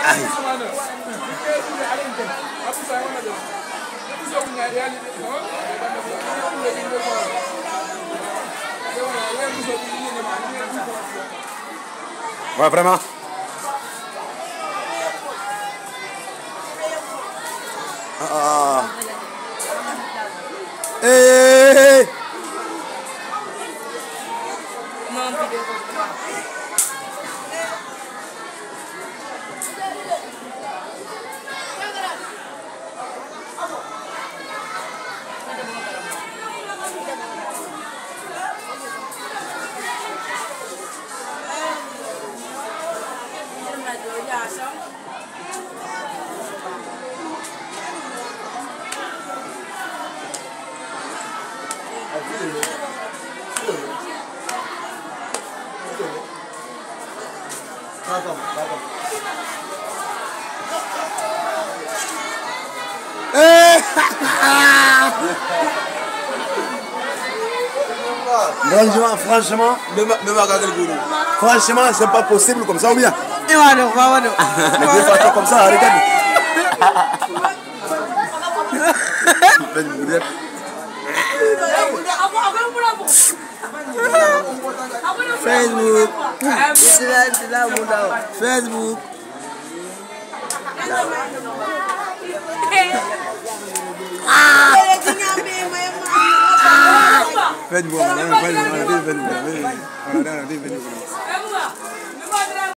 Ouais, vraiment. Hey. Franchement, c'est pas possible comme ça ou bien? Mais des fois comme ça, regarde. Facebook. Facebook. Facebook.